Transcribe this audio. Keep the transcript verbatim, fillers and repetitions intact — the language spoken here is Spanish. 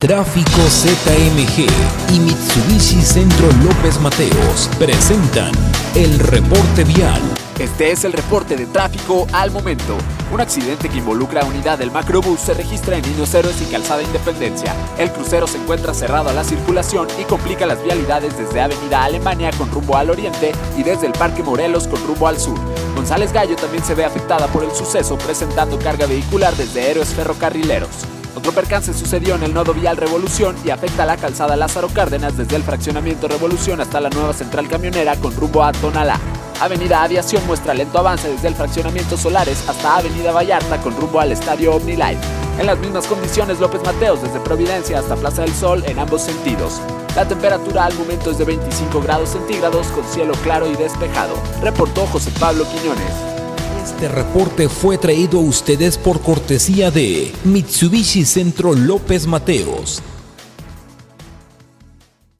Tráfico Z M G y Mitsubishi Centro López Mateos presentan el reporte vial. Este es el reporte de tráfico al momento. Un accidente que involucra a unidad del macrobús se registra en Niños Héroes y Calzada Independencia. El crucero se encuentra cerrado a la circulación y complica las vialidades desde Avenida Alemania con rumbo al oriente y desde el Parque Morelos con rumbo al sur. González Gallo también se ve afectada por el suceso, presentando carga vehicular desde Héroes Ferrocarrileros. Otro percance sucedió en el nodo vial Revolución y afecta a la calzada Lázaro Cárdenas desde el fraccionamiento Revolución hasta la nueva central camionera con rumbo a Tonalá. Avenida Aviación muestra lento avance desde el fraccionamiento Solares hasta Avenida Vallarta con rumbo al estadio OmniLife. En las mismas condiciones López Mateos desde Providencia hasta Plaza del Sol en ambos sentidos. La temperatura al momento es de veinticinco grados centígrados con cielo claro y despejado. Reportó José Pablo Quiñones. Este reporte fue traído a ustedes por cortesía de Mitsubishi Centro López Mateos.